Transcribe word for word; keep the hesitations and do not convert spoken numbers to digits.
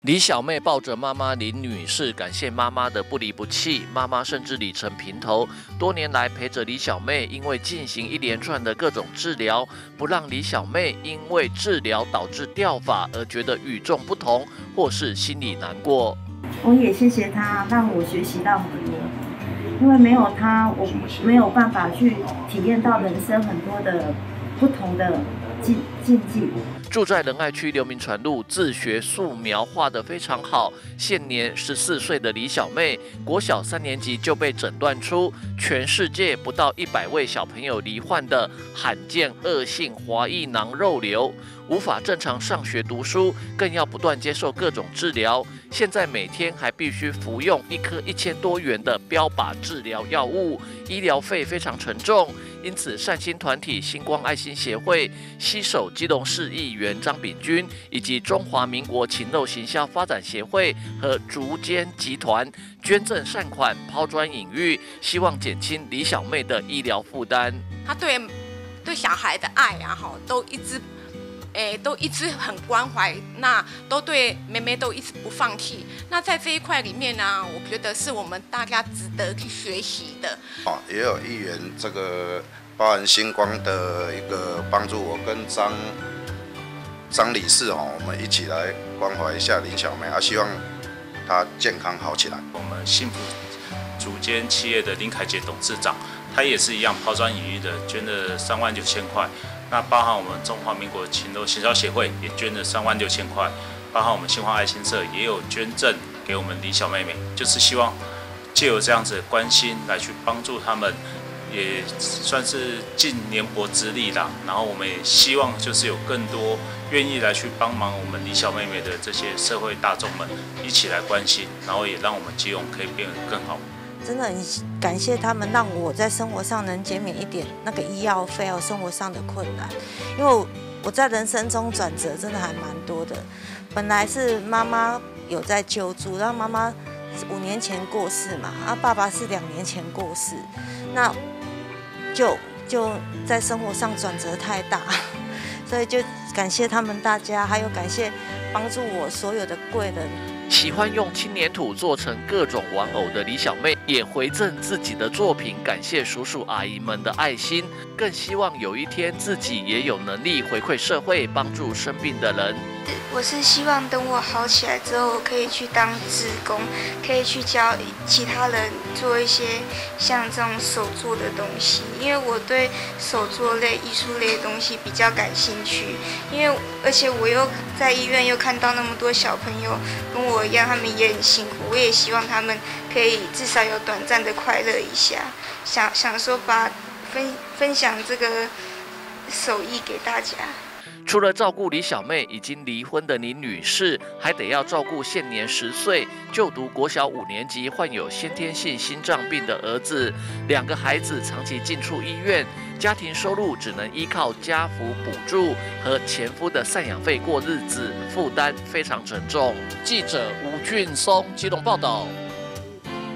李小妹抱着妈妈林女士，感谢妈妈的不离不弃。妈妈甚至理成平头，多年来陪着李小妹，因为进行一连串的各种治疗，不让李小妹因为治疗导致掉发而觉得与众不同，或是心里难过。 我也谢谢她，让我学习到很多。因为没有她，我没有办法去体验到人生很多的不同的境境界。 住在仁爱区刘铭传路，自学素描画得非常好。现年十四岁的李小妹，国小三年级就被诊断出全世界不到一百位小朋友罹患的罕见恶性滑液囊肉瘤，无法正常上学读书，更要不断接受各种治疗。现在每天还必须服用一颗一千多元的标靶治疗药物，医疗费非常沉重。因此，善心团体星光爱心协会携手基隆市议员张炳君，以及中华民国禽肉行销发展协会和竹间集团捐赠善款，抛砖引玉，希望减轻李小妹的医疗负担。 他对对小孩的爱啊，哈，都一直。诶，都一直很关怀，那都对妹妹都一直不放弃。那在这一块里面呢，我觉得是我们大家值得去学习的。 哦，也有议员这个包含星光的一个帮助，我跟张张理事哦，我们一起来关怀一下林小妹，啊，希望她健康好起来。 我们幸福组间企业的林凯杰董事长，他也是一样抛砖引玉的，捐了三万九千块。那包含我们中华民国禽肉行销协会也捐了三万六千块，包含我们新华爱心社也有捐赠给我们李小妹妹，就是希望借由这样子的关心来去帮助他们，也算是尽年薄之力啦。然后我们也希望就是有更多愿意来去帮忙我们李小妹妹的这些社会大众们一起来关心，然后也让我们基隆可以变得更好。 真的很感谢他们，让我在生活上能减免一点那个医药费还有生活上的困难。因为我在人生中转折真的还蛮多的，本来是妈妈有在救助，然后妈妈五年前过世嘛，啊爸爸是两年前过世，那就就在生活上转折太大，所以就感谢他们大家，还有感谢帮助我所有的贵人。 喜欢用轻黏土做成各种玩偶的李小妹，也回赠自己的作品，感谢叔叔阿姨们的爱心，更希望有一天自己也有能力回馈社会，帮助生病的人。 我是希望等我好起来之后，我可以去当志工，可以去教其他人做一些像这种手作的东西，因为我对手作类、艺术类的东西比较感兴趣。因为而且我又在医院又看到那么多小朋友跟我一样，他们也很辛苦，我也希望他们可以至少有短暂的快乐一下，想想说把分分享这个手艺给大家。 除了照顾李小妹，已经离婚的林女士，还得要照顾现年十岁、就读国小五年级、患有先天性心脏病的儿子。两个孩子长期进出医院，家庭收入只能依靠家福补助和前夫的赡养费过日子，负担非常沉重。记者吴俊松基隆报道。